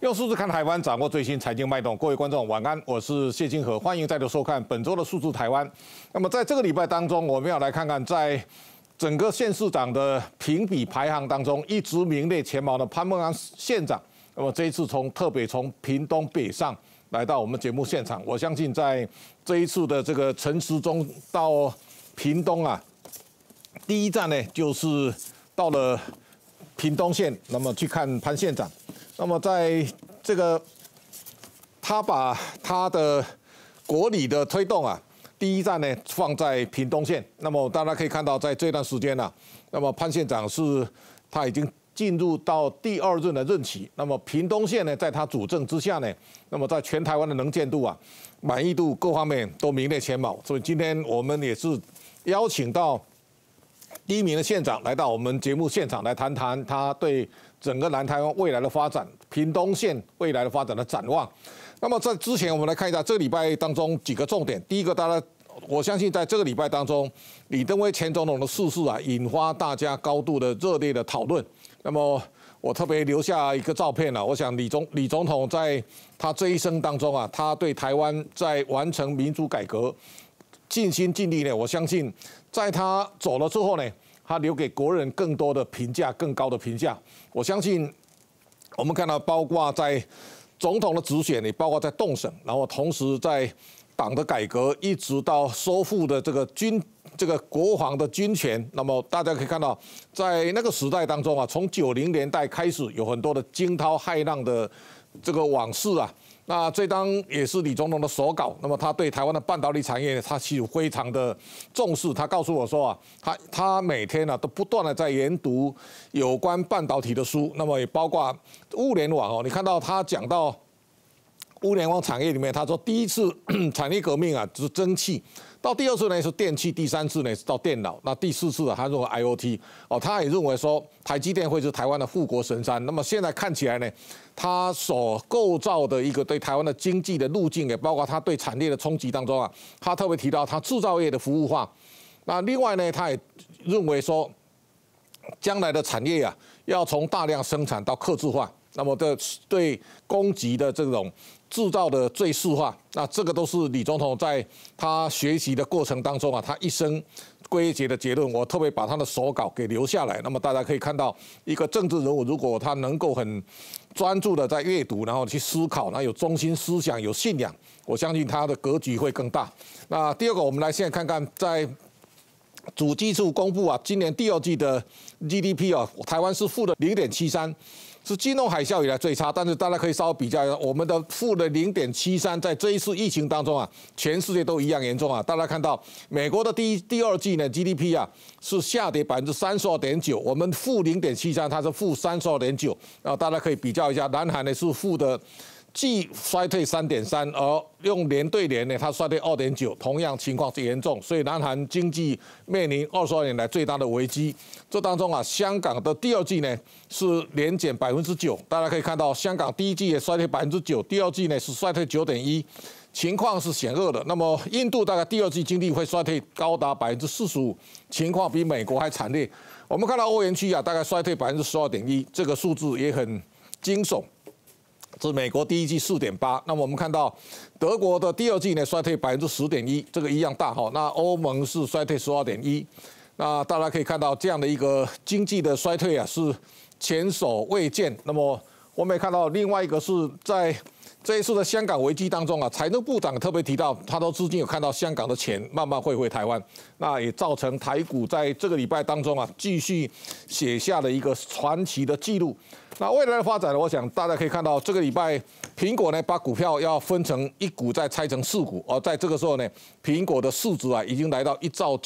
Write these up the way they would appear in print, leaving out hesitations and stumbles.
用数字看台湾，掌握最新财经脉动。各位观众，晚安，我是谢金河，欢迎再度收看本周的数字台湾。那么在这个礼拜当中，我们要来看看在整个县市长的评比排行当中，一直名列前茅的潘孟安县长。那么这一次特别从屏东北上来到我们节目现场，我相信在这一次的这个陈时中到屏东啊，第一站呢就是到了屏东县，那么去看潘县长。那么在这个，他把他的国礼的推动啊，第一站呢放在屏东县。那么大家可以看到，在这段时间呢，那么潘县长他已经进入到第2任的任期。那么屏东县呢，在他主政之下呢，那么在全台湾的能见度啊、满意度各方面都名列前茅。所以今天我们也是邀请到第一名的县长来到我们节目现场来谈谈他对整个南台湾未来的发展、屏东县未来的发展的展望。那么在之前，我们来看一下这个礼拜当中几个重点。第一个，我相信在这个礼拜当中，李登辉前总统的逝世啊，引发大家高度的热烈的讨论。那么我特别留下一个照片啊，我想李总统在他这一生当中啊，他对台湾在完成民主改革尽心尽力呢。我相信在他走了之后呢，他留给国人更多的评价，更高的评价。我相信我们看到，包括在总统的直选，也包括在动审，然后同时在党的改革，一直到收复的这个国防的军权。那么大家可以看到，在那个时代当中啊，从90年代开始，有很多的惊涛骇浪的这个往事啊。那这当也是李总统的手稿。那么他对台湾的半导体产业，他其实非常的重视。他告诉我说啊，他每天呢都不断的在研读有关半导体的书。那么也包括物联网哦，你看到他讲到物联网产业里面，他说第一次产业革命啊就是蒸汽，到第2次呢是电气，第3次呢是到电脑，那第4次啊他认为 IoT 哦，他也认为说台积电会是台湾的护国神山。那么现在看起来呢，他所构造的一个对台湾的经济的路径，也包括他对产业的冲击当中啊，他特别提到他制造业的服务化。那另外呢，他也认为说，将来的产业啊要从大量生产到客制化。那么对供给的这种制造的最适化，那这个都是李总统在他学习的过程当中啊，他一生归结的结论。我特别把他的手稿给留下来。那么大家可以看到，一个政治人物如果他能够很专注的在阅读，然后去思考，然后有中心思想、有信仰，我相信他的格局会更大。那第二个，我们来现在看看在主计处公布啊，今年第2季的 GDP 啊，台湾是负的0.73。是金融海啸以来最差，但是大家可以稍微比较一下，我们的负的0.73，在这一次疫情当中啊，全世界都一样严重啊。大家看到美国的第2季呢 GDP 啊是下跌32.9%，我们负0.73，它是负32.9%。然后大家可以比较一下，南韩呢是负的。季衰退3.3%，而用年对年呢，它衰退2.9%，同样情况是严重，所以南韩经济面临22年来最大的危机。这当中啊，香港的第2季呢是年减9%，大家可以看到，香港第1季也衰退9%，第2季呢是衰退9.1%，情况是险恶的。那么印度大概第2季经济会衰退高达45%，情况比美国还惨烈。我们看到欧元区啊，大概衰退12.1%，这个数字也很惊悚。是美国第1季4.8%，那么我们看到德国的第2季呢衰退10.1%，这个一样大哈。那欧盟是衰退12.1%，那大家可以看到这样的一个经济的衰退啊是前所未见。那么我们也看到另外一个是在这一次的香港危机当中啊，财政部长特别提到，他都至今有看到香港的钱慢慢汇回台湾，那也造成台股在这个礼拜当中啊，继续写下了一个传奇的记录。那未来的发展呢，我想大家可以看到，这个礼拜苹果呢把股票要分成1股再拆成4股，而在这个时候呢，苹果的市值啊已经来到1兆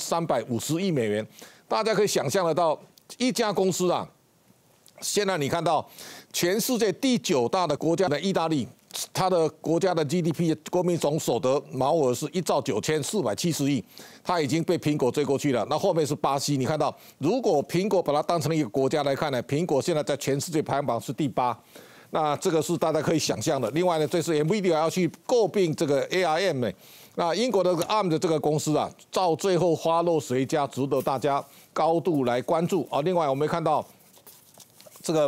9350亿美元。大家可以想象得到，一家公司啊。现在你看到全世界第9大的国家的意大利，它的国家的 GDP 国民总所得毛额是1兆9470亿，它已经被苹果追过去了。那后面是巴西，你看到如果苹果把它当成一个国家来看呢，苹果现在在全世界排行榜是第8。那这个是大家可以想象的。另外呢，这是 NVIDIA 要去诟病这个 ARM 呢。那英国的 ARM 的这个公司啊，到最后花落谁家，值得大家高度来关注啊。另外我们看到这个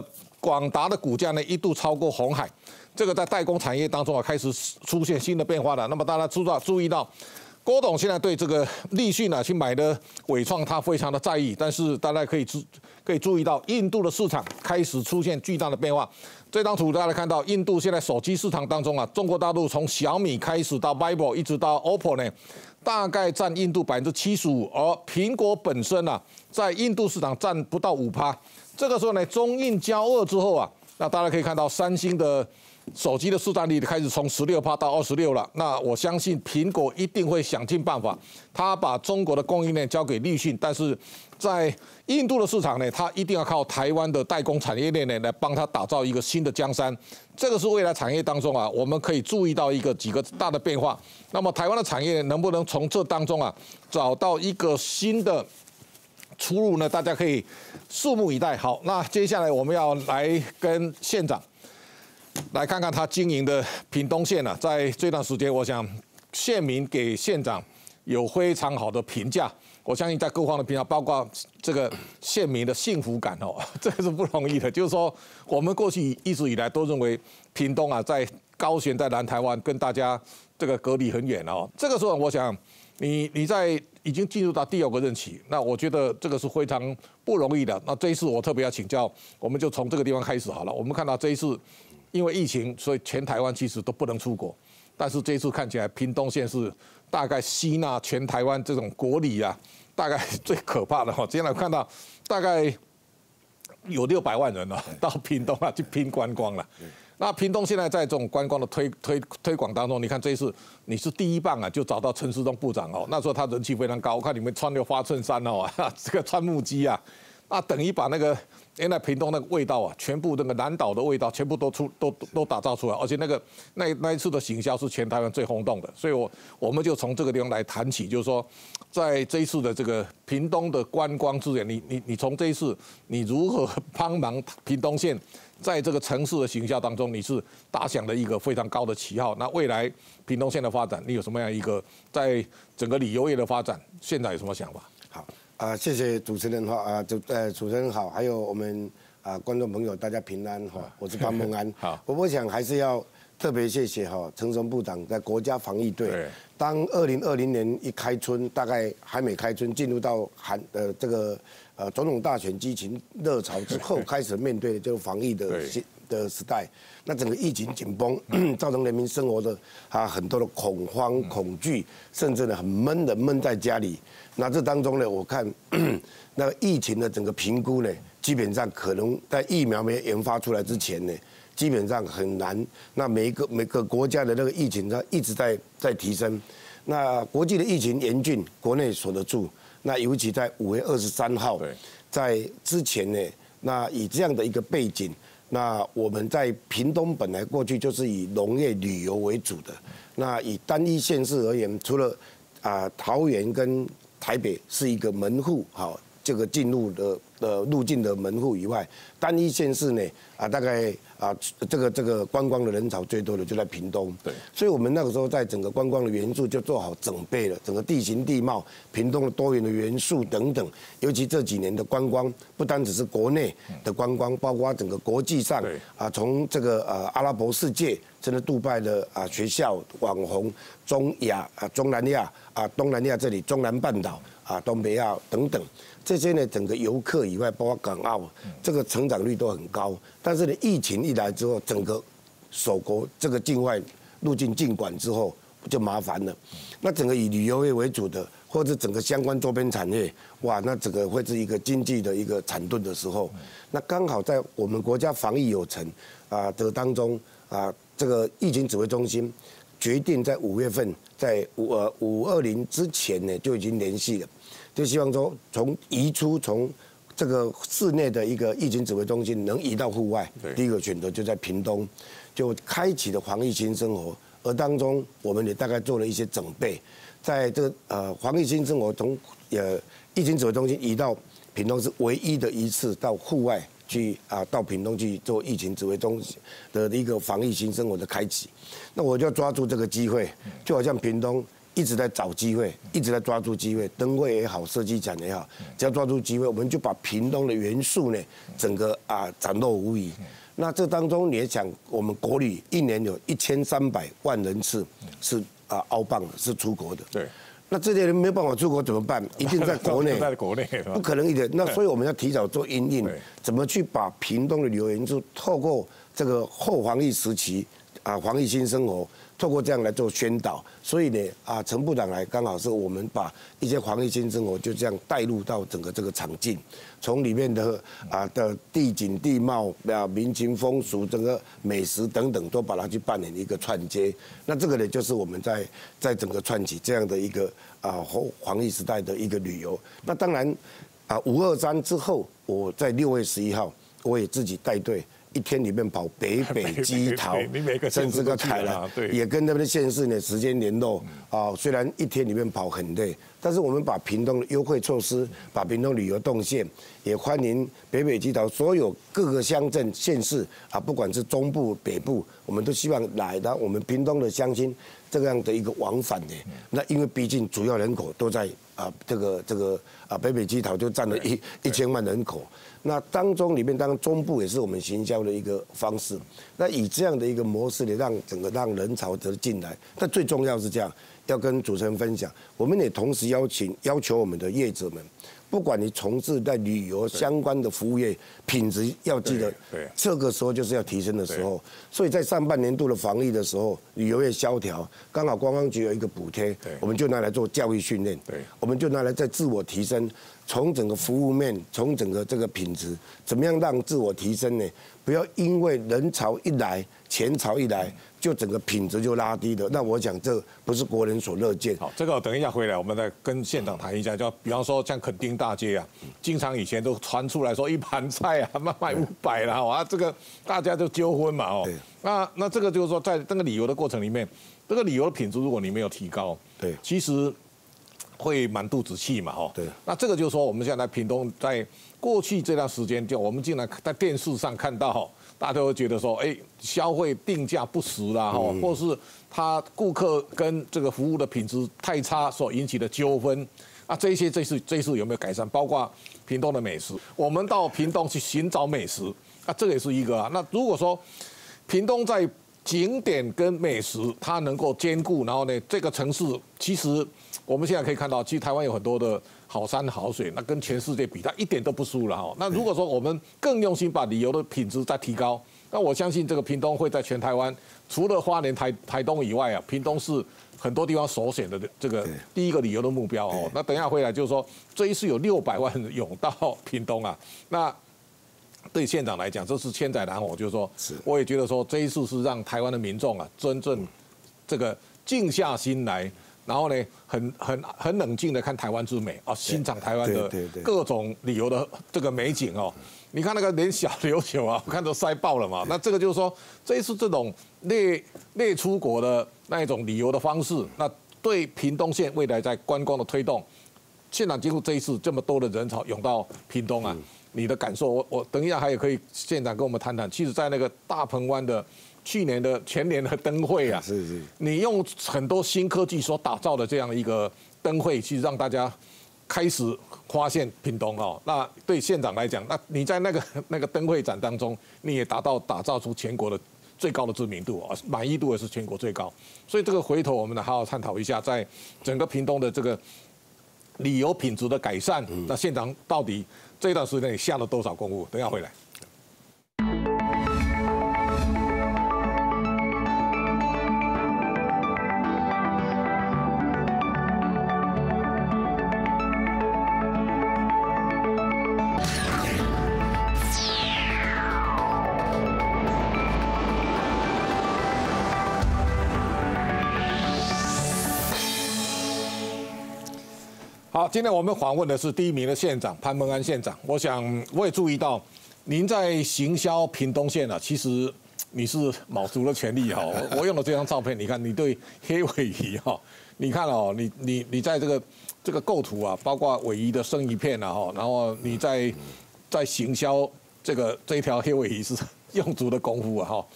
广达的股价呢一度超过鸿海，这个在代工产业当中开始出现新的变化了。那么大家注意到，郭董现在对这个立讯去买的伟创，他非常的在意。但是大家可以注意到，印度的市场开始出现巨大的变化。这张图大家看到，印度现在手机市场当中中国大陆从小米开始到 vivo 一直到 OPPO 呢，大概占印度75%，而苹果本身在印度市场占不到5%。这个时候呢，中印交恶之后那大家可以看到三星的手机的市占率开始从16%到26%了。那我相信苹果一定会想尽办法，他把中国的供应链交给立讯，但是在印度的市场呢，他一定要靠台湾的代工产业链呢来帮他打造一个新的江山。这个是未来产业当中我们可以注意到几个大的变化。那么台湾的产业能不能从这当中找到一个新的出路呢？大家可以拭目以待。好，那接下来我们要来跟县长来看看他经营的屏东县在这段时间，我想县民给县长有非常好的评价。我相信在各方的评价，包括这个县民的幸福感这个是不容易的。就是说，我们过去一直以来都认为屏东在高雄在南台湾跟大家这个隔离很远这个时候，我想你在已经进入到第2个任期，那我觉得这个是非常不容易的。那这一次我特别要请教，我们就从这个地方开始好了。我们看到这一次因为疫情，所以全台湾其实都不能出国，但是这一次看起来屏东县是大概吸纳全台湾这种国礼大概最可怕的今天来看到大概有600万人到屏东去拼观光了。那屏东现在在这种观光的推广当中，你看这一次你是第1棒就找到陈时中部长那时候他人气非常高，我看你们穿个花衬衫这个穿木屐那等于把那个原来屏东那个味道全部那个南岛的味道全部都打造出来，而且那一次的行销是全台湾最轰动的，所以我们就从这个地方来谈起，就是说在这一次的这个屏东的观光资源，你从这一次你如何帮忙屏东县在这个城市的行销当中，你是打响了一个非常高的旗号。那未来屏东县的发展，你有什么样一个在整个旅游业的发展，现在有什么想法？ 好谢谢主持人主持人好，还有我们观众朋友大家平安我是潘孟安。 好， 我想还是要特别谢谢陈时中部长在国家防疫队，当2020年一开春，大概还没开春，进入到这个总统大选激情热潮之后，开始面对的就是防疫的时代。那整个疫情紧绷，造成人民生活的很多的恐慌、恐惧，甚至呢很闷的闷在家里。那这当中呢，我看那个疫情的整个评估呢，基本上可能在疫苗没研发出来之前呢，基本上很难。那每个国家的那个疫情它一直在提升。那国际的疫情严峻，国内守得住。那尤其在5月23号，在之前呢，那以这样的一个背景，那我们在屏东本来过去就是以农业旅游为主的。那以单一县市而言，除了桃园跟台北是一个门户，这个进入的路径的门户以外，单一县市呢大概这个观光的人潮最多的就在屏东。对，所以我们那个时候在整个观光的元素就做好整备了，整个地形地貌、屏东的多元的元素等等。尤其这几年的观光，不单只是国内的观光，包括整个国际上从这个阿拉伯世界，甚至杜拜的学校、网红、中亚中南亚东南亚这里中南半岛东北亚等等。这些呢，整个游客以外，包括港澳，这个成长率都很高。但是呢，疫情一来之后，整个首国这个境外入境禁管之后就麻烦了。那整个以旅游业为主的，或者整个相关周边产业，哇，那整个会是一个经济的一个惨顿的时候。那刚好在我们国家防疫有成的当中这个疫情指挥中心决定在5月份，在520之前呢就已经联系了。就希望说，从这个室内的一个疫情指挥中心能移到户外，第一个选择就在屏东，就开启了防疫新生活。而当中，我们也大概做了一些准备，在这个防疫新生活从疫情指挥中心移到屏东是唯一的一次到户外去到屏东去做疫情指挥中心的一个防疫新生活的开启。那我就要抓住这个机会，就好像屏东一直在找机会，一直在抓住机会，灯会也好，设计展也好，只要抓住机会，我们就把屏东的元素呢，整个展露无遗。那这当中你也想，我们国旅一年有1300万人次是澳棒的，是出国的。 对。 那这些人没有办法出国怎么办？一定在国内， 在国内不可能一点。那所以我们要提早做因应，怎么去把屏东的旅游元素透过这个后防疫时期防疫新生活，透过这样来做宣导。所以呢陈部长来刚好是我们把一些防疫新生活就这样带入到整个这个场境，从里面的的地景地貌民情风俗、整个美食等等，都把它去扮演一个串接。那这个呢，就是我们在整个串起这样的一个后防疫时代的一个旅游。那当然523之后，我在6月11号，我也自己带队。一天里面跑北基桃，甚至个台南，也跟那边的县市呢时间联络虽然一天里面跑很累，但是我们把屏东的优惠措施，把屏东旅游动线，也欢迎北基桃所有各个乡镇县市不管是中部北部，我们都希望来到我们屏东的乡亲这样的一个往返的。那因为毕竟主要人口都在这个北基桃就占了1000万人口。那当中里面，当然中部也是我们行销的一个方式。那以这样的一个模式呢，让人潮得进来。但最重要是这样，要跟主持人分享，我们也同时要求我们的业者们，不管你从事在旅游相关的服务业，品质要记得，这个时候就是要提升的时候。所以在上半年度的防疫的时候，旅游业萧条，刚好观光局有一个补贴，我们就拿来做教育训练，我们就拿来在自我提升。从整个服务面，从整个这个品质，怎么样让自我提升呢？不要因为人潮一来，钱潮一来，就整个品质就拉低了。那我讲这不是国人所乐见。 好，这个等一下回来，我们再跟县长谈一下。就比方说像垦丁大街经常以前都传出来说一盘菜卖500啦，这个大家就纠纷嘛那这个就是说，在这个旅游的过程里面，这个旅游的品质如果你没有提高，其实会满肚子气嘛， 对。 那这个就是说，我们现在屏东在过去这段时间，就我们竟然在电视上看到，大家都会觉得说，消费定价不实啦，或是他顾客跟这个服务的品质太差所引起的纠纷，这一次有没有改善？包括屏东的美食，我们到屏东去寻找美食，这个也是一个那如果说屏东在景点跟美食它能够兼顾，然后呢，这个城市其实我们现在可以看到，其实台湾有很多的好山好水，那跟全世界比，它一点都不输了那如果说我们更用心把旅游的品质再提高，那我相信这个屏东会在全台湾，除了花莲、台东以外屏东是很多地方首选的这个第一个旅游的目标那等一下回来就是说，这一次有600万人涌到屏东那对县长来讲，这是千载难逢，就是说，我也觉得说这一次是让台湾的民众真正这个静下心来，然后呢，很冷静的看台湾之美欣赏台湾的各种旅游的这个美景你看那个连小琉球我看都塞爆了嘛。那这个就是说，这一次这种类出国的那一种旅游的方式，那对屏东县未来在观光的推动，县长经过这一次这么多的人潮涌到屏东你的感受，我等一下还可以县长跟我们谈谈。其实，在那个大鹏湾的前年的灯会你用很多新科技所打造的这样一个灯会，其实让大家开始发现屏东那对县长来讲，那你在那个灯会展当中，你也打造出全国的最高的知名度满意度也是全国最高。所以这个回头我们来好好探讨一下，在整个屏东的这个旅游品质的改善，那县长到底这段时间你下了多少功夫？等一下回来。好，今天我们访问的是第1名的县长潘孟安县长。我想我也注意到，您在行销屏东县其实你是卯足了全力我用了这张照片，你看你对黑鲔鱼你看你在这个构图包括鲔鱼的生鱼片然后你在行销这一条黑鲔鱼是用足的功夫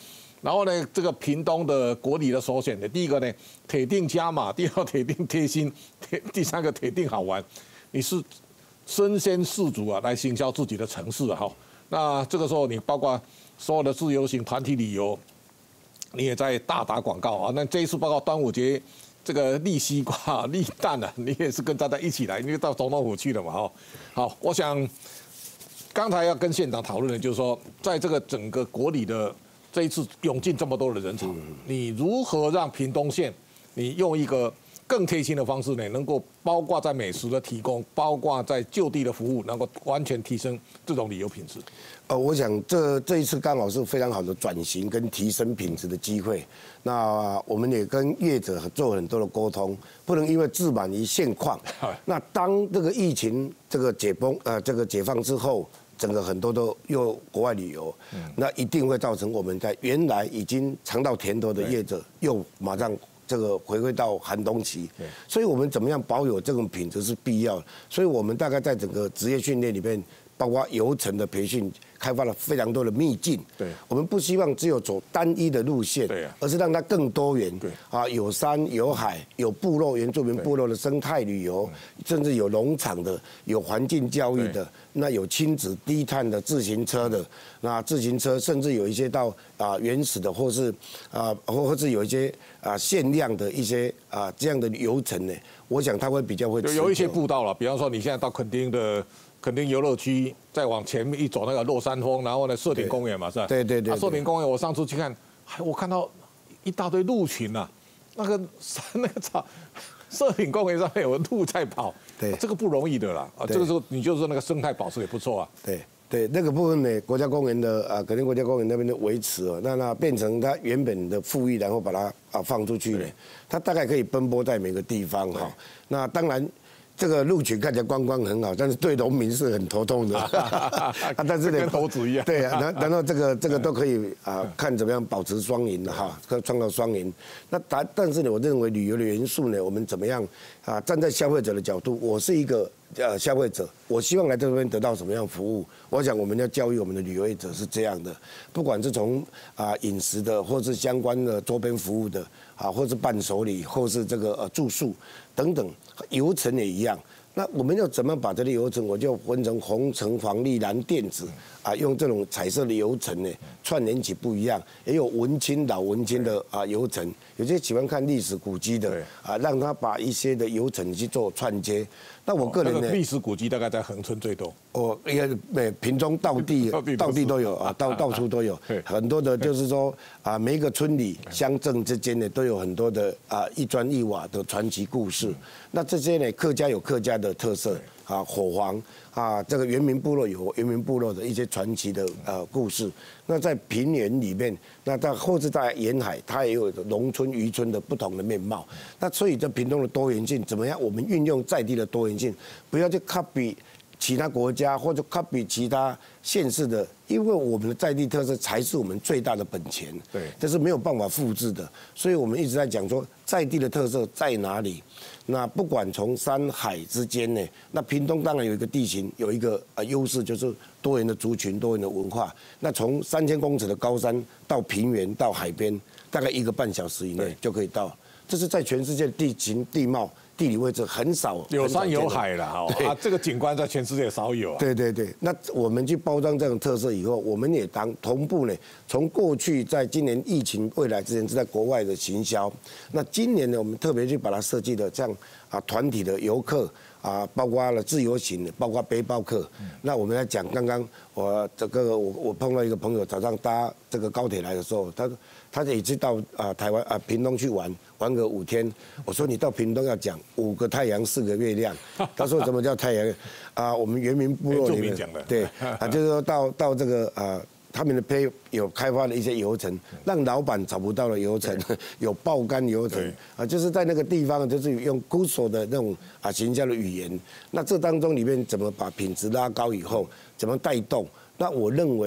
然后呢，这个屏东的国礼的首选的，第一个呢，铁定加码；第二个铁定贴心；第三个铁定好玩。你是身先士卒啊，来行销自己的城市啊！哈，那这个时候你包括所有的自由行、团体旅游，你也在大打广告啊。那这一次包括端午节，这个立西瓜、立蛋啊，你也是跟大家一起来，因为到总统府去了嘛，哈。好，我想刚才要跟县长讨论的就是说，在这个整个国礼的这一次涌进这么多的人潮，你如何让屏东县你用一个更贴心的方式呢，能够包括在美食的提供，包括在就地的服务，能够完全提升这种旅游品质。 我想这一次刚好是非常好的转型跟提升品质的机会。那我们也跟业者做很多的沟通，不能因为自满于现况。那当这个疫情这个解放之后，整个很多都又国外旅游，那一定会造成我们在原来已经尝到甜头的业者又马上这个回归到寒冬期，所以我们怎么样保有这种品质是必要的。所以我们大概在整个职业训练里面，包括游程的培训，开发了非常多的秘境。对，我们不希望只有走单一的路线，而是让它更多元。对啊，有山有海，有部落原住民部落的生态旅游，甚至有农场的，有环境教育的，那有亲子低碳的自行车的，那自行车甚至有一些到原始的，或是或是有一些限量的一些这样的游程呢，我想它会比较会有一些步道了，比方说你现在到垦丁游乐区，再往前面一走，那个落山峰，然后呢，社田公园嘛，是吧？ 对。 社田公园，我上次去看，我看到一大堆鹿群啊，那个草，社田公园上面有鹿在跑，对，这个不容易的啦。这个时候你就是那个生态保持也不错啊。 对，那个部分呢，国家公园的垦丁国家公园那边的维持哦，那变成它原本的富裕，然后把它放出去呢，它大概可以奔波在每个地方哈。那当然。这个鹿群看起来观光很好，但是对农民是很头痛的。但是呢， 跟猴子一样。 对啊，然后这个都可以看怎么样保持双赢的哈，创造双赢。但是呢，我认为旅游的元素呢，我们怎么样站在消费者的角度，我是一个消费者，我希望来这边得到什么样服务？我想我们要教育我们的旅游业者是这样的，不管是从饮食的，或是相关的周边服务的或是伴手礼，或是这个住宿等等，游程也一样。那我们要怎么把这个游程，我就分成红橙黄绿蓝靛紫用这种彩色的游程呢串联起不一样，也有文青老文青的游程，有些喜欢看历史古迹的让他把一些的游程去做串接。那我个人呢， 历史古迹大概在恒春最多。 屏中道地都有到处都有，很多的就是说每一个村里乡镇之间呢都有很多的一砖一瓦的传奇故事。那这些呢，客家有客家的特色火黄这个原民部落有原民部落的一些传奇的故事。那在平原里面，那或者在沿海，它也有农村渔村的不同的面貌。那所以这屏东的多元性怎么样？我们运用在地的多元性，不要去 copy 其他国家或者 copy 其他县市的，因为我们的在地特色才是我们最大的本钱。对，这是没有办法复制的。所以我们一直在讲说，在地的特色在哪里？那不管从山海之间呢，那屏东当然有一个地形，有一个优势，就是多元的族群、多元的文化。那从3000公尺的高山到平原到海边，大概1个半小时以内就可以到。这是在全世界地形地貌。地理位置很少有山有海了这个景观在全世界少有对，那我们去包装这种特色以后，我们也同步呢，从过去在今年疫情未来之前是在国外的行销，那今年呢，我们特别去把它设计的这样团体的游客包括了自由行的，包括背包客。那我们来讲，刚刚我碰到一个朋友，早上搭这个高铁来的时候，他也是到台湾屏东去玩个5天。我说你到屏东要讲5个太阳4个月亮。他说什么叫太阳？我们原民部落里面对就是说到这个他们的有开发了一些游程，让老板找不到的游程，有爆肝游程就是在那个地方，就是用古手的那种行销的语言。那这当中里面怎么把品质拉高以后，怎么带动？那我认为呢，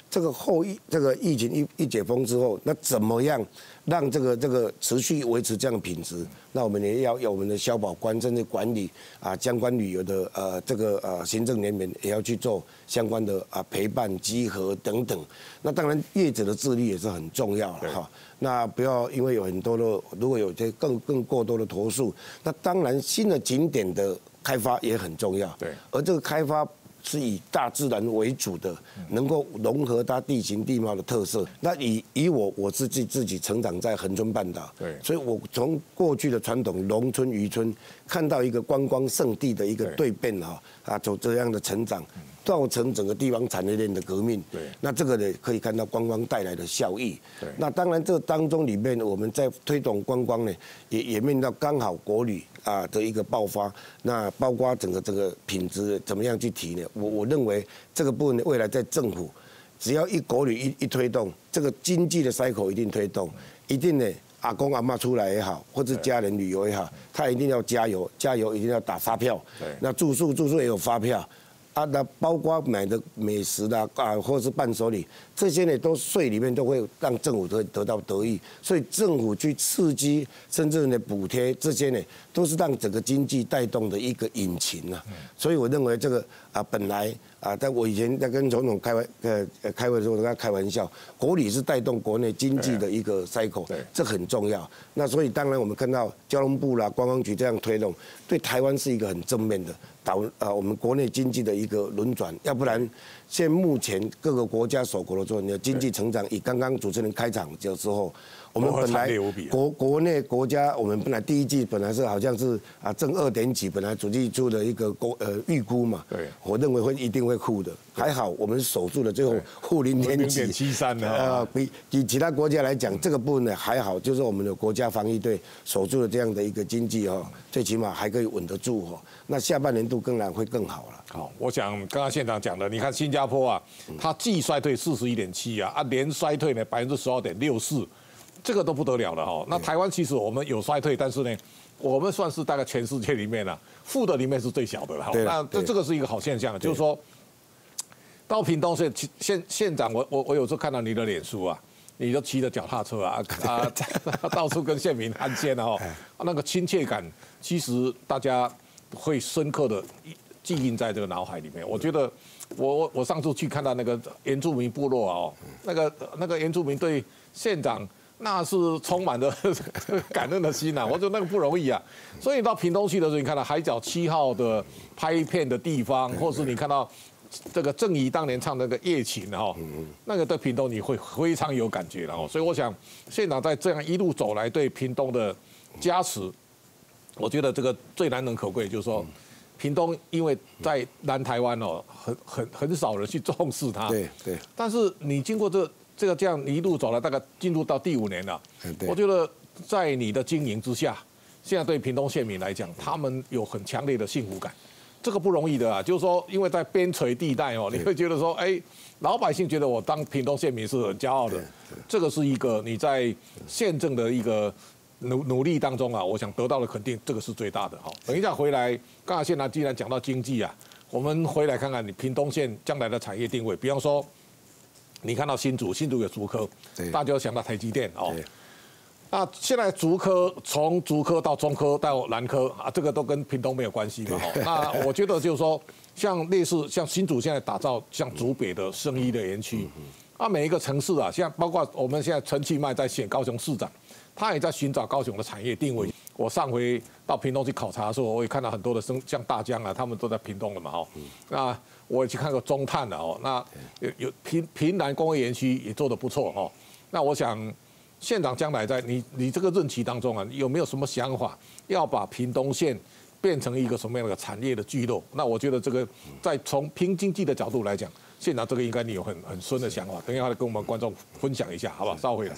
这个这个疫情一解封之后，那怎么样让这个持续维持这样的品质？那我们也要有我们的消保官甚至管理相关旅游的行政人员也要去做相关的陪伴稽核等等。那当然业者的自律也是很重要了哈。那不要因为有很多的，如果有些更过多的投诉，那当然新的景点的开发也很重要。对，而这个开发是以大自然为主的，能够融合它地形地貌的特色。那以我自己成长在恒春半岛，对，所以我从过去的传统农村渔村看到一个观光胜地的一个蜕变走这样的成长。造成整个地方产业链的革命，对，那这个呢可以看到观光带来的效益，对，那当然这当中里面我们在推动观光呢，也面到刚好国旅的一个爆发，那包括整个这个品质怎么样去提呢？我认为这个部分未来在政府只要一国旅一推动，这个经济的 cycle 一定推动，一定呢阿公阿嬷出来也好，或者家人旅游也好，他一定要加油一定要打发票，那住宿也有发票。那包括买的美食啦或者是伴手礼，这些呢都税里面都会让政府得到得益，所以政府去刺激甚至呢补贴这些呢，都是让整个经济带动的一个引擎啊。所以我认为这个本来在我以前在跟总统开会的时候，我跟他开玩笑，国旅是带动国内经济的一个 cycle， 这很重要。那所以当然我们看到交通部啦、观光局这样推动，对台湾是一个很正面的。我们国内经济的一个轮转，要不然现目前各个国家首国的时候，你的经济成长，以刚刚主持人开场的时候，我们本来国内国家，我们本来第一季本来是好像是正2点几，本来主计处的一个预估嘛，对，我认为一定会负的，还好我们守住了，最后负0.73呢，比其他国家来讲，这个部分呢还好，就是我们的国家防疫队守住了这样的一个经济最起码还可以稳得住那下半年度当然会更好了。 好，我想刚刚县长讲的，你看新加坡它季衰退41.7年衰退呢12.64%，这个都不得了了那台湾其实我们有衰退，但是呢，我们算是大概全世界里面负的里面是最小的了那这个是一个好现象，就是说到屏东县长，我有时候看到你的脸书你就骑着脚踏车到处跟县民寒暄那个亲切感，其实大家会深刻的记印在这个脑海里面。我觉得我上次去看到那个原住民部落那个原住民对县长那是充满着感恩的心我觉得那个不容易所以到屏东去的时候，你看到海角7号的拍片的地方，或是你看到这个郑怡当年唱那个夜情那个对屏东你会非常有感觉所以我想县长在这样一路走来对屏东的加持，我觉得这个最难能可贵，就是说屏东因为在南台湾很少人去重视它，对，但是你经过这样一路走来，大概进入到第5年了，我觉得在你的经营之下，现在对屏东县民来讲，他们有很强烈的幸福感。这个不容易的就是说，因为在边陲地带你会觉得说，老百姓觉得我当屏东县民是很骄傲的。这个是一个你在县政的一个努力当中我想得到的肯定，这个是最大的等一下回来，刚才县长既然讲到经济我们回来看看你屏东县将来的产业定位，比方说，你看到新竹有竹科，大家想到台积电那现在竹科从竹科到中科到南科这个都跟屏东没有关系嘛那我觉得就是说，类似像新竹现在打造像竹北的生医的园区每一个城市像包括我们现在陈其迈在选高雄市长，他也在寻找高雄的产业定位。我上回到屏东去考察的时候，我也看到很多的像大江他们都在屏东了嘛那我也去看过中碳那有屏南工业园区也做得不错那我想县长将来在你这个任期当中有没有什么想法，要把屏东县变成一个什么样的产业的聚落？那我觉得这个在从拼经济的角度来讲，县长这个应该你有很深的想法，等一下跟我们观众分享一下，好不好？稍后回来。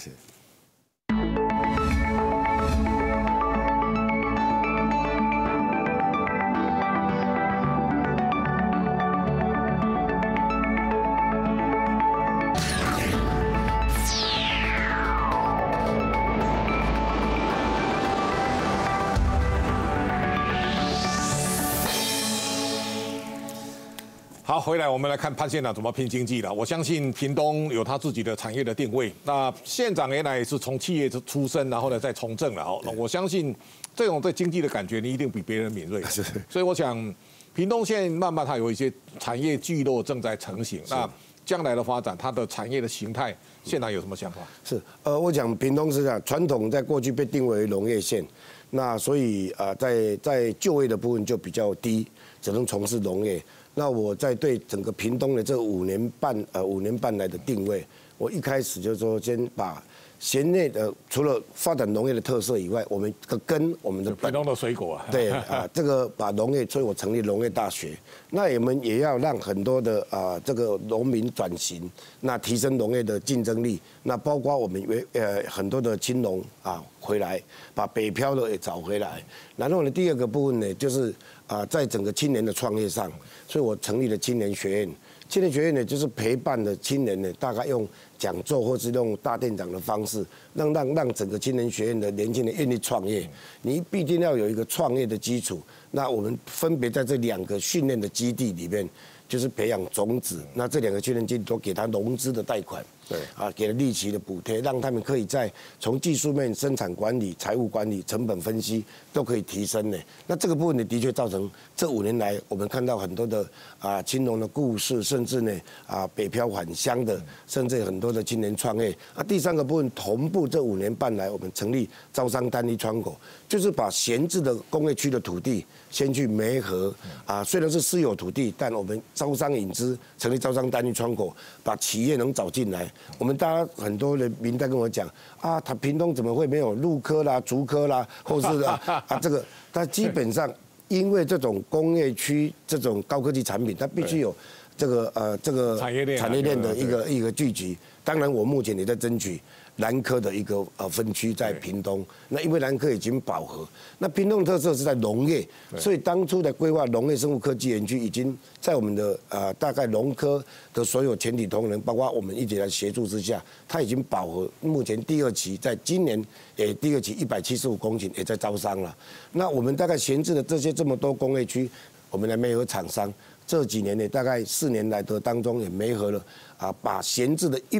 好，回来我们来看潘县长怎么拼经济了。我相信屏东有他自己的产业的定位。那县长原来也是从企业出身，然后呢再从政了。哦，我相信这种对经济的感觉，你一定比别人敏锐。所以我想，屏东县慢慢它有一些产业聚落正在成型。那将来的发展，它的产业的形态，县长有什么想法？ 是，我讲屏东是这样，传统在过去被定为农业县，那所以在就业的部分就比较低，只能从事农业。那我在对整个屏东的这5年半来的定位，我一开始就是说先把县内的除了发展农业的特色以外，我们我们的屏东的水果啊， 对这个把农业，所以我成立农业大学。那我们也要让很多的这个农民转型，那提升农业的竞争力。那包括我们很多的青农回来，把北漂的也找回来。然后呢，第二个部分呢，就是在整个青年的创业上，所以我成立了青年学院。青年学院呢，就是陪伴的青年呢，大概用讲座或是用大店长的方式，让整个青年学院的年轻人愿意创业。你必定要有一个创业的基础。那我们分别在这2个训练的基地里面，就是培养种子。那这2个训练基地都给他融资的贷款，对给了利息的补贴，让他们可以从技术面、生产管理、财务管理、成本分析都可以提升的。那这个部分呢，的确造成这5年来，我们看到很多的青农的故事，甚至呢北漂返乡的，甚至很多的青年创业。第3个部分，同步这5年半来，我们成立招商单一窗口，就是把闲置的工业区的土地先去媒合虽然是私有土地，但我们招商引资成立招商单一窗口，把企业能找进来。我们大家很多人民在跟我讲他屏东怎么会没有陆科啦、竹科啦，或是这个，它基本上因为这种工业区这种高科技产品，它必须有这个产业链的一个聚集。当然，我目前也在争取南科的一个分区在屏东。那因为南科已经饱和，那屏东的特色是在农业，所以当初的规划农业生物科技园区已经在我们的大概农科的所有全体同仁，包括我们一起来协助之下，它已经饱和。目前第2期在今年第2期175公顷也在招商了。那我们大概闲置的这么多工业区，我们来媒合厂商。这几年呢，大概4年来的当中也媒合了把闲置的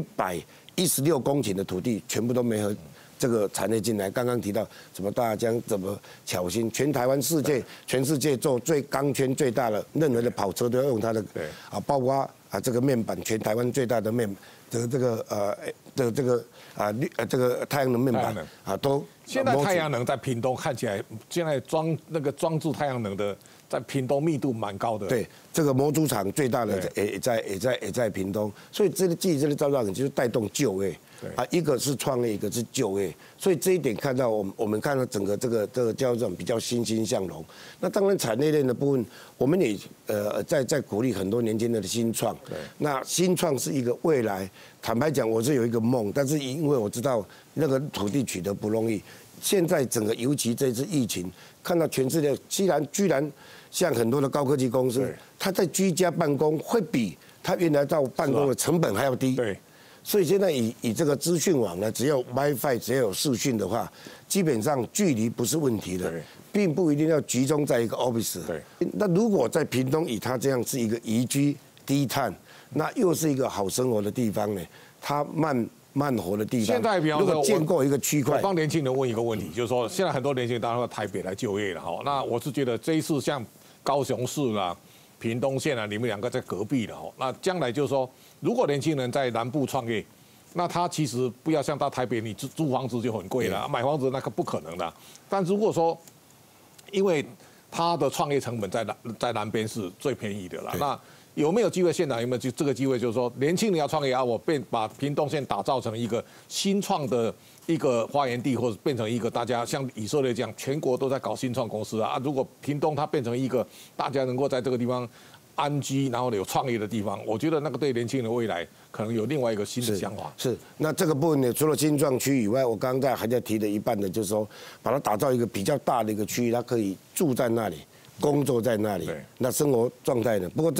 116公顷的土地全部都媒合这个产业进来。刚刚提到什么大江，怎么巧心，全台湾全世界做钢圈最大的，任何的跑车都要用它的，包括这个面板，全台湾最大的面这个太阳能面板都。 现在太阳能在屏东看起来，现在装置太阳能的。在屏东密度蛮高的， 对，这个模组厂最大的也在屏东，所以这个造造就是带动就业，一个是创业，一个是就业，所以这一点看到我们看到整个这个叫做比较欣欣向荣。那当然产业链的部分，我们也在鼓励很多年轻人的新创，那新创是一个未来，坦白讲我是有一个梦，但是因为我知道那个土地取得不容易，现在整个尤其这次疫情，看到全世界居然。像很多的高科技公司，它在居家办公会比它原来到办公的成本还要低。对，所以现在以这个资讯网呢，只要 WiFi 只要有视讯的话，基本上距离不是问题的，并不一定要集中在一个 office。对，那如果在屏东以它这样是一个宜居低碳，那又是一个好生活的地方呢，它慢活的地方。 现在比方说建构一个区块， 我帮年轻人问一个问题，就是说现在很多年轻人当然到台北来就业了哈。那我是觉得这一次像高雄市啦、屏东县啊，你们2个在隔壁了哈。那将来就是说，如果年轻人在南部创业，那他其实不要像到台北，你租房子就很贵了，买房子那个不可能的。但如果说，因为他的创业成本在南边是最便宜的了，那有没有机会？县长有没有这个机会？就是说，年轻人要创业我把屏东县打造成一个新创的一个发源地，或者变成一个大家像以色列这样，全国都在搞新创公司如果屏东它变成一个大家能够在这个地方安居，然后有创业的地方，我觉得那个对年轻人的未来可能有另外一个新的想法。 是，那这个部分呢，除了新创区以外，我刚刚还在提的一半的，就是说把它打造一个比较大的一个区域，它可以住在那里，工作在那里，那生活状态呢？不过这个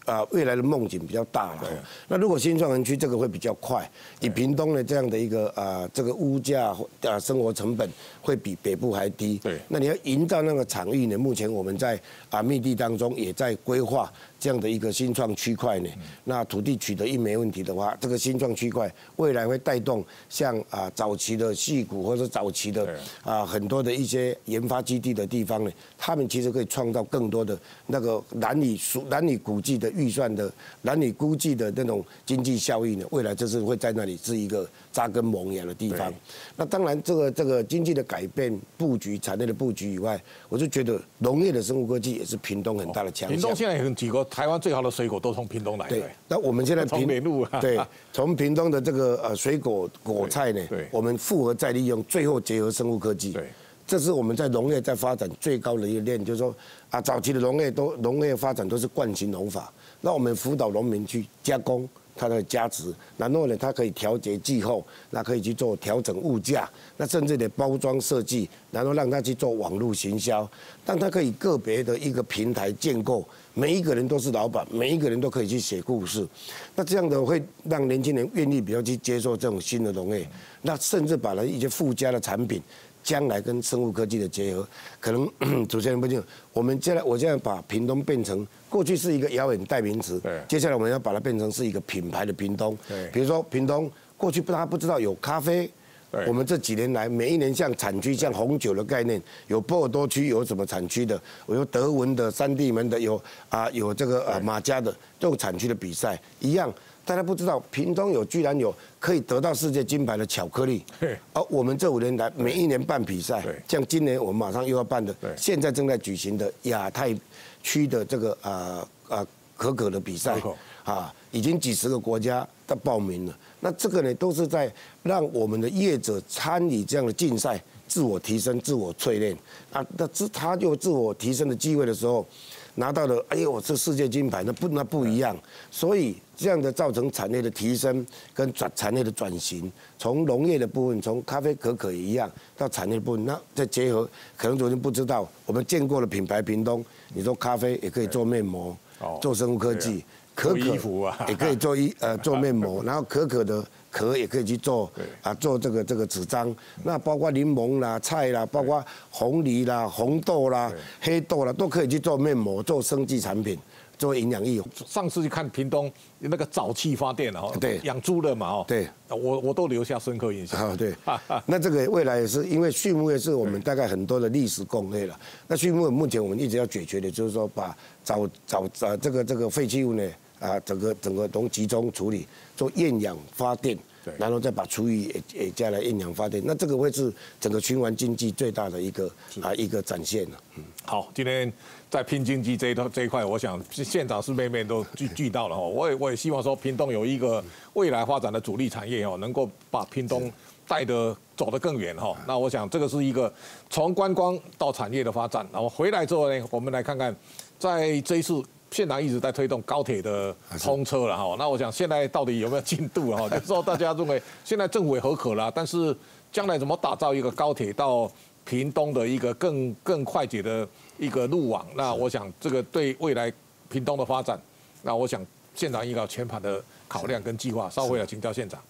未来的梦景比较大了。那如果新创园区这个会比较快，以屏东的这样的一个这个物价生活成本会比北部还低。 对， 那你要营造那个场域呢？目前我们在密地当中也在规划这样的一个新创区块呢。那土地取得一没问题的话，这个新创区块未来会带动像早期的矽谷或者早期的很多的一些研发基地的地方呢，他们其实可以创造更多的那个难以估计的预算的难以估计的那种经济效益呢。未来就是会在那里是一个扎根萌芽的地方。那当然，这个经济的改变布局、产业的布局以外，我就觉得农业的生物科技也是屏东很大的强项。 屏东现在有几个台湾最好的水果都从屏东来的。 对，那我们现在从北路对，从屏东的这个水果果菜呢，我们复合再利用，最后结合生物科技。对。这是我们在农业在发展最高的一个链，就是说早期的农业发展都是惯性农法，那我们辅导农民去加工它的价值，然后呢，它可以调节气候，那可以去做调整物价，那甚至的包装设计，然后让它去做网络行销，但它可以个别的一个平台建构，每一个人都是老板，每一个人都可以去写故事，那这样的会让年轻人愿意比较去接受这种新的农业，那甚至把它一些附加的产品。将来跟生物科技的结合，可能主持人不清楚。我现在把屏东变成过去是一个遥远代名词，接下来我们要把它变成是一个品牌的屏东。比如说屏东过去大家不知道有咖啡，我们这几年来每一年像产区像红酒的概念，有波尔多区有什么产区的，有德文的、三地门的，有这个马家的这种产区的比赛一样。大家不知道，屏东居然有可以得到世界金牌的巧克力，而我们这5年来每一年办比赛，像今年我们马上又要办的，现在正在举行的亚太区的这个可可的比赛，已经几十个国家的报名了。那这个呢，都是在让我们的业者参与这样的竞赛，自我提升、自我淬炼他就自我提升的机会的时候。拿到了，哎呦，我这世界金牌，那不一样，所以这样的造成产业的提升跟产业的转型，从农业的部分，从咖啡可可也一样，到产业的部分，那再结合，可能昨天不知道，我们见过的品牌屏东，你说咖啡也可以做面膜，做生物科技，可可也可以做面膜，然后可可的。壳也可以去做做这个纸张，那包括柠檬啦、菜啦，包括红梨啦、红豆啦、黑豆啦，都可以去做面膜、做生技产品、做营养液。 上次去看屏东那个沼气发电对， 养猪的嘛对， 我都留下深刻印象。 对，那这个未来也是因为畜牧业是我们大概很多的历史工业了。那畜牧业目前我们一直要解决的就是说把这个废弃物呢。整个都集中处理，做厌氧发电，然后再把厨余也加来厌氧发电，那这个会是整个循环经济最大的一个展现了。 好，今天在拼经济这一块，我想县长是面面都聚到了我也希望说屏东有一个未来发展的主力产业能够把屏东走得更远那我想这个是一个从观光到产业的发展，然后回来之后呢，我们来看看在这一次。县长一直在推动高铁的通车了那我想现在到底有没有进度就是说大家认为现在政府也合可了，但是将来怎么打造一个高铁到屏东的一个更快捷的一个路网？那我想这个对未来屏东的发展，那我想县长应该有全盘的考量跟计划。稍后来请教县长。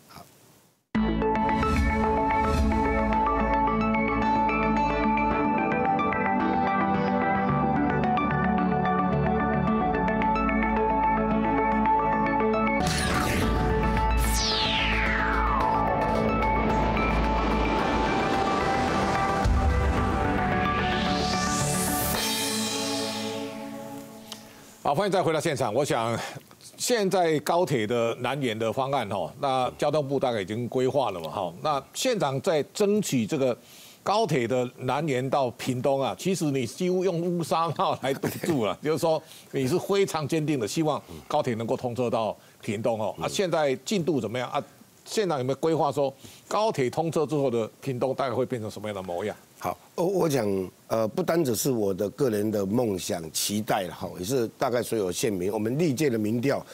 好，欢迎再回到现场。我想，现在高铁的南延的方案那交通部大概已经规划了嘛那县长在争取这个高铁的南延到屏东其实你几乎用乌纱帽来堵住了，就是说你是非常坚定的希望高铁能够通车到屏东现在进度怎么样县长有没有规划说高铁通车之后的屏东大概会变成什么样的模样？ 好，我讲不单只是我的个人的梦想期待了也是大概所有县民，我们历届的民调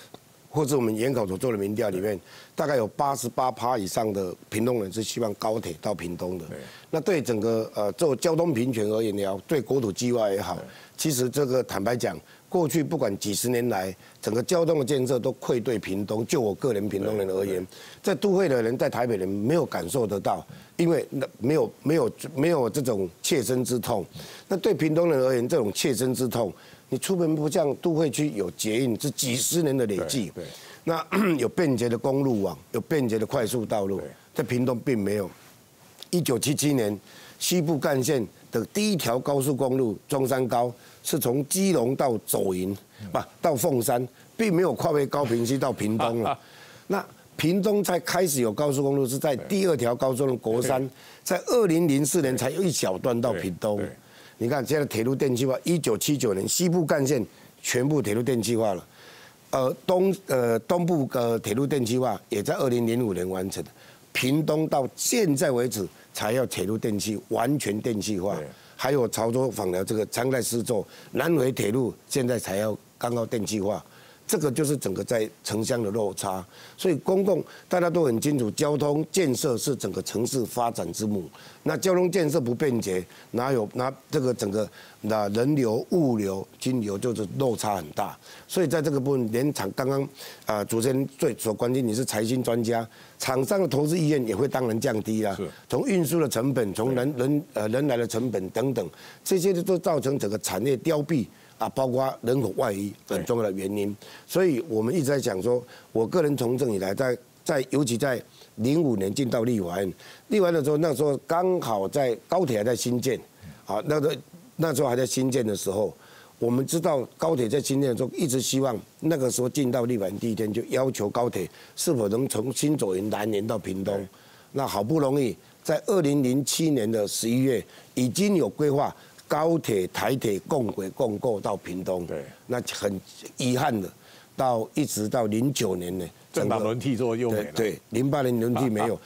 或者我们研考所做的民调里面，大概有88%以上的屏东人是希望高铁到屏东的。那对整个做交通平权而言也好，对国土计划也好，其实这个坦白讲，过去不管几十年来，整个交通的建设都愧对屏东。就我个人屏东人而言，在都会的人，在台北人没有感受得到，因为没有这种切身之痛。那对屏东人而言，这种切身之痛。你出门不像都会区有捷运，是几十年的累计。那有便捷的公路网，有便捷的快速道路，在屏东并没有。1977年，西部干线的第一条高速公路中山高是从基隆到左营，到凤山，并没有跨越高屏溪到屏东了。那屏东才开始有高速公路，是在第2条高速公路国三，在2004年才有一小段到屏东。你看，现在铁路电气化，1979年西部干线全部铁路电气化了，东部铁路电气化也在2005年完成的，屏东到现在为止才要铁路电气完全电气化，还有潮州访寮这个昌代施作南回铁路现在才要刚刚电气化。这个就是整个在城乡的落差，所以公共大家都很清楚，交通建设是整个城市发展之母。那交通建设不便捷，哪这个整个人流、物流、金流就是落差很大。所以在这个部分，连厂刚刚主持人所关心，你是财经专家，厂商的投资意愿也会当然降低啦。从运输的成本，从人来的成本等等，这些都造成整个产业凋敝。包括人口外移很重要的原因，所以我们一直在讲说，我个人从政以来，尤其在05年进到立法院，立法院的时候，那时候刚好在高铁还在新建，那时候还在新建的时候，我们知道高铁在新建的时候，一直希望那个时候进到立法院第一天就要求高铁是否能从新左营南延到屏东，那好不容易在2007年的11月已经有规划。高铁、台铁共轨共构到屏东，那很遗憾的，一直到09年呢， 政党轮替之后又没了。 对，08年轮替没有，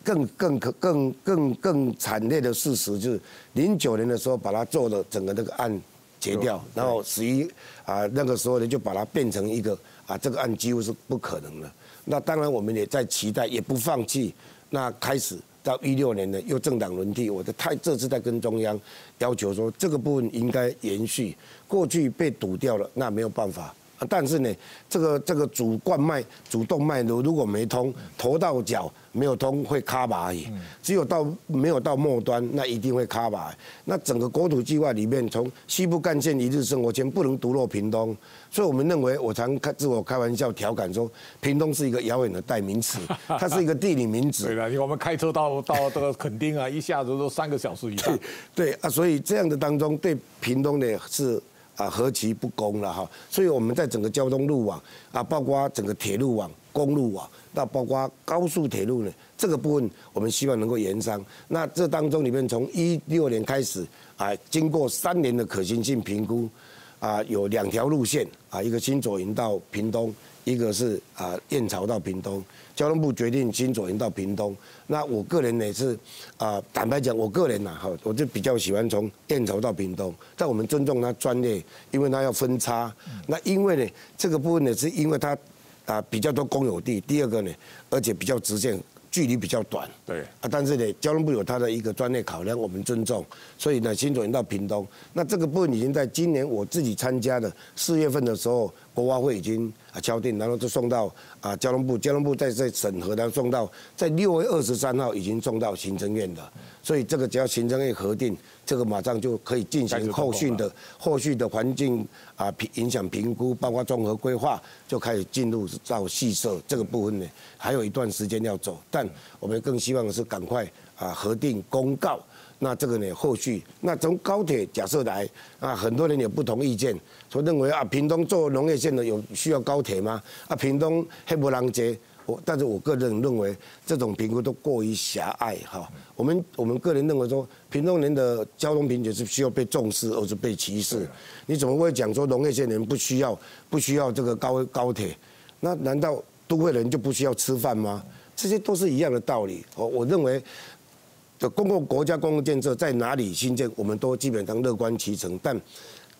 更惨烈的事实就是09年的时候把它做了整个那个案结掉，然后那个时候呢就把它变成一个这个案几乎是不可能了。那当然我们也在期待，也不放弃。那开始。到16年呢，又政党轮替，这次在跟中央要求说，这个部分应该延续，过去被堵掉了，那没有办法。但是呢，这个主动脉如果没通，头到脚没有通会卡把而已，只有没有到末端，那一定会卡把。那整个国土计划里面，从西部干线一日生活圈不能独落屏东，所以我们认为，我常自我开玩笑调侃说，屏东是一个遥远的代名词，它是一个地理名词。 对了，我们开车到这个垦丁啊，一下子都3个小时以上。 对所以这样的当中，对屏东呢是。何其不公了哈！所以我们在整个交通路网包括整个铁路网、公路网，那包括高速铁路呢，这个部分我们希望能够延商。那这当中里面，从16年开始经过3年的可行性评估有2条路线一个新左营到屏东，一个是燕巢到屏东。交通部决定新左营到屏东。那我个人呢是坦白讲，我个人我就比较喜欢从燕巢到屏东，但我们尊重他专业，因为他要分叉。那因为呢这个部分呢是因为他比较多公有地，第二个呢而且比较直线。距离比较短，对但是呢，交通部有它的一个专业考量，我们尊重，所以呢，新左营到屏东，那这个部分已经在今年我自己参加的4月份的时候，国发会已经敲定，然后就送到交通部在审核，然后送到在6月23号已经送到行政院的，所以这个只要行政院核定，这个马上就可以进行后续的环境影响评估，包括综合规划，就开始进入到细设这个部分呢，还有一段时间要走，但我们更希望的是赶快核定公告。那这个呢，后续那从高铁假设来很多人有不同意见，说认为屏东做农业县的需要高铁吗？屏东黑不人接。但是我个人认为这种评估都过于狭隘哈。我们个人认为说，屏东人的交通品质是需要被重视，而是被歧视。你怎么会讲说农业县人不需要这个高铁？那难道都会人就不需要吃饭吗？这些都是一样的道理。我认为的国家公共建设在哪里新建，我们都基本上乐观其成，但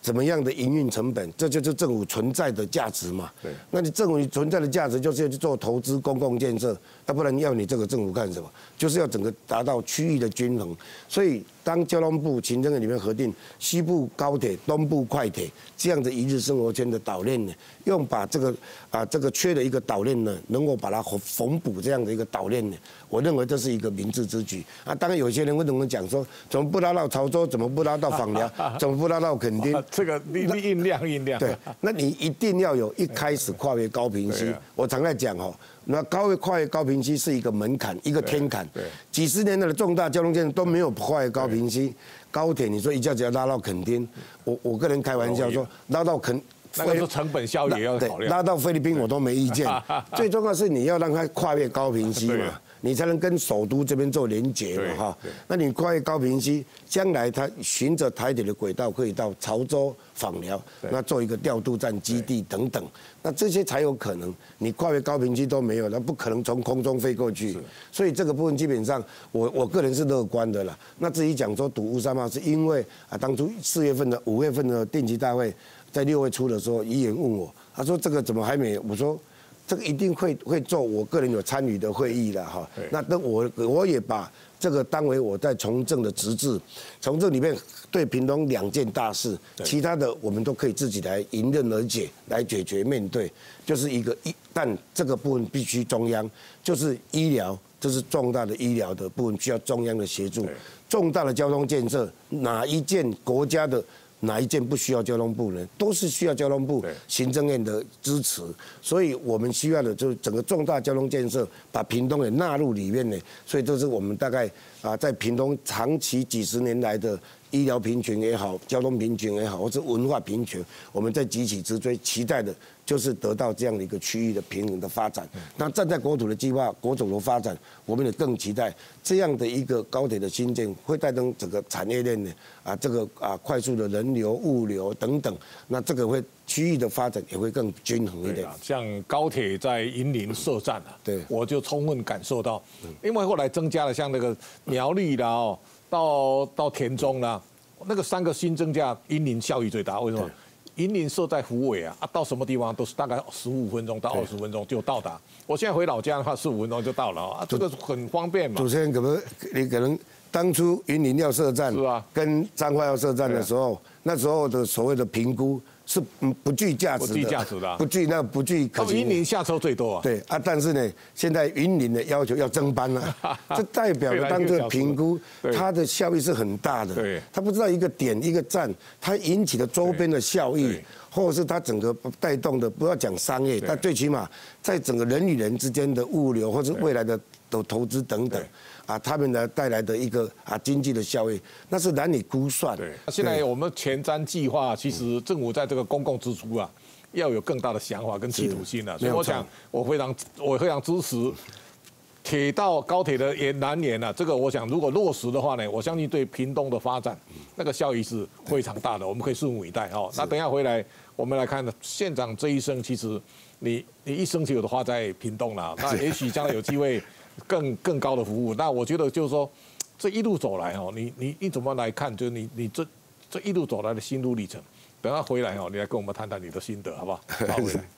怎么样的营运成本，这就是政府存在的价值嘛。 对， 那你政府存在的价值就是要去做投资公共建设，要不然要你这个政府干什么？就是要整个达到区域的均衡。所以当交通部行政院里面核定西部高铁、东部快铁这样的一日生活圈的岛链呢，用把这个缺的一个岛链呢，能够把它缝补这样的一个岛链呢，我认为这是一个明智之举啊。当然有些人会跟我讲说，怎么不拉到潮州，怎么不拉到枋寮，怎么不拉到垦丁？ 这个印量。 对，那你一定要有一开始跨越高屏溪。我常在讲哦，那跨越高屏溪是一个门槛，一个天坎。几十年来的重大交通建设都没有跨越高屏溪。高铁你说一下子要拉到垦丁，我个人开玩笑说，拉到那个是成本效益也要考虑。 拉到菲律宾我都没意见。最重要是你要让它跨越高屏溪嘛。你才能跟首都这边做连结嘛哈，那你跨越高屏溪，将来它循着台铁的轨道可以到潮州、枋寮，那做一个调度站基地等等，那这些才有可能。你跨越高屏溪都没有，那不可能从空中飞过去。所以这个部分基本上，我个人是乐观的啦。那至于讲说赌乌山帽，是因为当初5月份的定期大会，在6月初的时候，议员问我，他说这个怎么还没？我说。这个一定会做，我个人有参与的会议了哈。那我也把这个当为我在从政的职责，从政里面对屏东2件大事，其他的我们都可以自己来迎刃而解，来解决面对，就是但这个部分必须中央，就是医疗，这是重大的医疗的部分需要中央的协助，重大的交通建设哪一件国家的。哪一件不需要交通部呢？都是需要交通部行政院的支持，所以我们需要的就是整个重大交通建设，把屏东也纳入里面呢。所以这是我们大概在屏东长期几十年来的医疗贫穷也好，交通贫穷也好，或是文化贫穷，我们在急起直追，期待的就是得到这样的一个区域的平衡的发展。那站在国土的计划、国土的发展，我们也更期待这样的一个高铁的新建，会带动整个产业链呢这个快速的人流、物流等等，那这个会区域的发展也会更均衡一点。 像高铁在云林设站啊， 对， 我就充分感受到，因为后来增加了像那个苗栗啦到田中啦，那个3个新增加，云林效益最大。为什么？云林设在虎尾到什么地方都是大概15分钟到20分钟就到达。我现在回老家的话，4、5分钟就到了这个很方便嘛。 主持人你可能当初云林要设站，是吧？跟彰化要设站的时候，那时候的所谓的评估是不具价值的，不具可行。 云林下车最多啊。 对但是呢，现在云林的要求要增班了，这代表了当这个评估它的效益是很大的。对，他不知道一个点一个站，它引起的周边的效益，或者是它整个带动的，不要讲商业，但最起码在整个人与人之间的物流，或是未来的投资等等。他们呢带来的一个经济的效益，那是难以估算。 对，现在我们前瞻计划，其实政府在这个公共支出要有更大的想法跟企图心所以我想我非常支持铁道高铁的南延这个我想如果落实的话呢，我相信对屏东的发展那个效益是非常大的，我们可以拭目以待那等一下回来我们来看县长这一生，其实你一生其实都花在屏东了，那也许将来有机会。更高的服务，那我觉得就是说，这一路走来你怎么来看？就是你这一路走来的心路历程。等他回来你来跟我们谈谈你的心得，好不好？好，回来。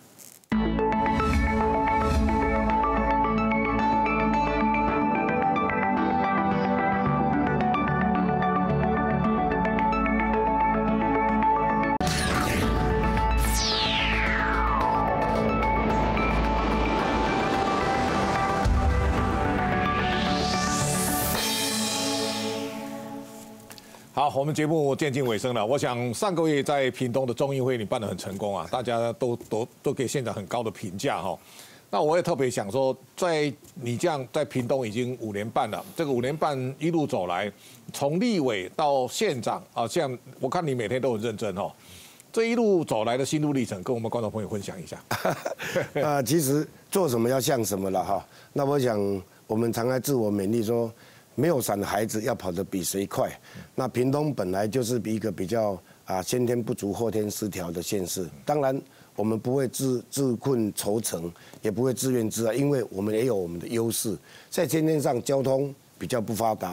好，我们节目渐近尾声了。我想上个月在屏东的中议会你办得很成功大家都给县长很高的评价那我也特别想说，在你这样在屏东已经5年半了，这个5年半一路走来，从立委到县长像我看你每天都很认真这一路走来的心路历程，跟我们观众朋友分享一下。 其实做什么要像什么了那我想我们常来自我勉励说。没有伞的孩子要跑得比谁快。那屏东本来就是一个比较先天不足后天失调的县市，当然我们不会自困愁城，也不会自怨自艾，因为我们也有我们的优势，在先天上交通比较不发达，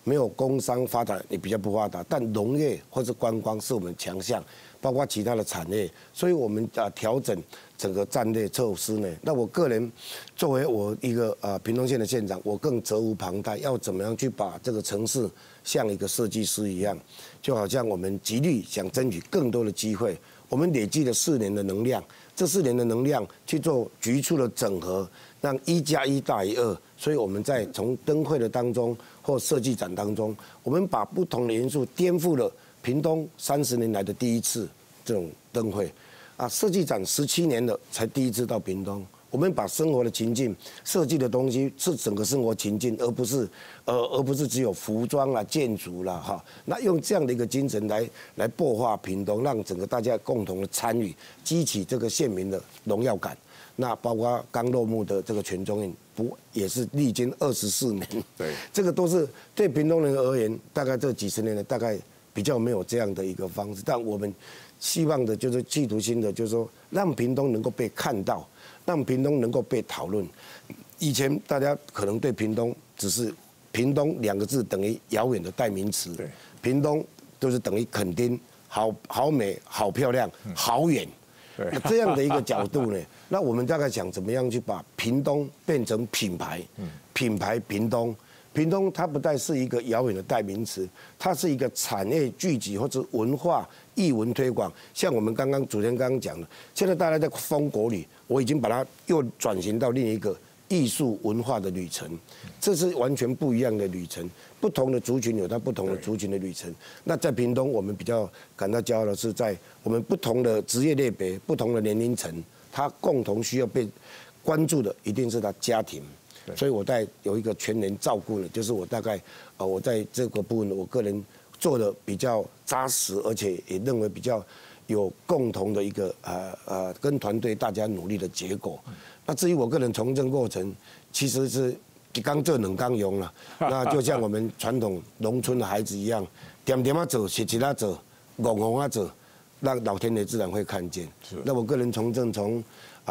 没有工商发展也比较不发达，但农业或是观光是我们强项，包括其他的产业，所以我们调整整个战略措施呢。那我个人作为我一个屏东县的县长，我更责无旁贷，要怎么样去把这个城市像一个设计师一样，就好像我们极力想争取更多的机会。我们累积了4年的能量，这4年的能量去做局处的整合，让1+1大于2。所以我们在从灯会的当中或设计展当中，我们把不同的元素颠覆了屏东30年来的第一次这种灯会，设计展17年了才第一次到屏东。我们把生活的情境设计的东西是整个生活情境，而不是只有服装啦、建筑啦哈。那用这样的一个精神来擘画屏东，让整个大家共同的参与，激起这个县民的荣耀感。那包括刚落幕的这个全中运，也是历经24年， 对， 这个都是对屏东人而言，大概这几十年来大概比较没有这样的一个方式。但我们希望的就是企图心的，就是说让屏东能够被看到。让屏东能够被讨论。以前大家可能对屏东只是“屏东”2个字等于遥远的代名词，屏东就是等于垦丁，好美、好漂亮、好远。那这样的一个角度呢，那我们大概想怎么样去把屏东变成品牌，品牌屏东。屏东它不再是一个遥远的代名词，它是一个产业聚集或者文化艺文推广。像我们主持人刚刚讲的，现在大家在风国旅，我已经把它又转型到另一个艺术文化的旅程，这是完全不一样的旅程。不同的族群有它不同的族群的旅程。那在屏东，我们比较感到骄傲的是，在我们不同的职业类别、不同的年龄层，它共同需要被关注的，一定是他家庭。所以我在有一个全人照顾呢，就是我大概我在这个部分，我个人做的比较扎实，而且也认为比较有共同的一个跟团队大家努力的结果。那至于我个人从政过程，其实是一缸做2缸用了。那就像我们传统农村的孩子一样，点点啊走，实实啊走，戆戆啊走，让老天爷自然会看见。那我个人从政从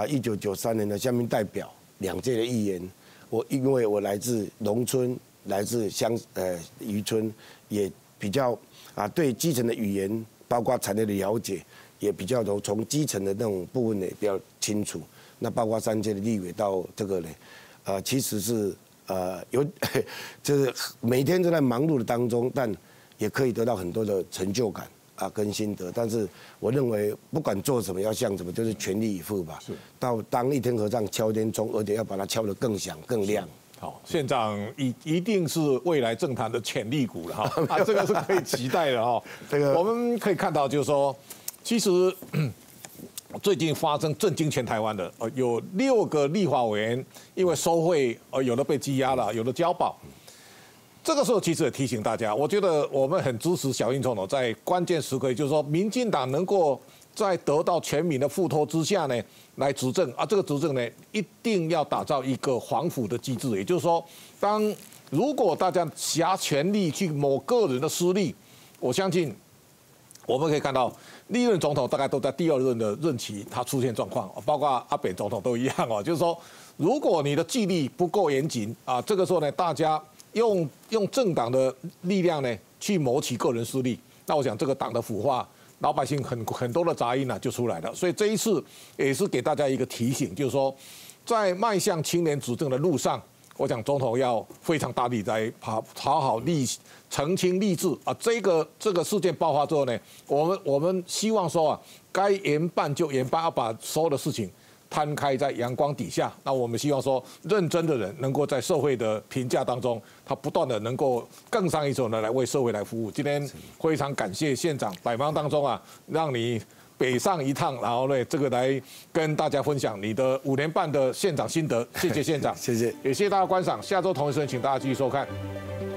1993年的乡民代表2届的议员。因为我来自农村，来自渔村，也比较对基层的语言，包括产业的了解，也比较从基层的那种部分呢比较清楚。那包括3届的立委到这个呢，其实是就是每天都在忙碌的当中，但也可以得到很多的成就感。跟心得，但是我认为不管做什么，要像什么，就是全力以赴吧。是，到当一天和尚敲天钟，而且要把它敲得更响、更亮。 好，县长一定是未来政坛的潜力股了哈，这个是可以期待的哈。这个我们可以看到，就是说，其实最近发生震惊全台湾的，有6个立法委员因为收贿，有的被羁押了，有的交保。这个时候其实也提醒大家，我觉得我们很支持小英总统在关键时刻，就是说民进党能够在得到全民的付托之下呢，来执政这个执政呢，一定要打造一个防腐的机制，也就是说，如果大家挟权力去谋个人的私利，我相信我们可以看到历任总统大概都在第2任的任期他出现状况，包括阿扁总统都一样就是说，如果你的纪律不够严谨这个时候呢，大家用政党的力量呢去谋取个人私利，那我想这个党的腐化，老百姓很多的杂音就出来了。所以这一次也是给大家一个提醒，就是说，在迈向青年执政的路上，我想总统要非常大力来好好澄清吏治这个事件爆发之后呢，我们希望说该严办就严办，要把所有的事情摊开在阳光底下。那我们希望说，认真的人能够在社会的评价当中，他不断的能够更上一层的来为社会来服务。今天非常感谢县长百忙当中让你北上一趟，然后呢，这个来跟大家分享你的5年半的县长心得。谢谢县长， 谢谢， 也谢谢大家观赏。下周同一时间，请大家继续收看。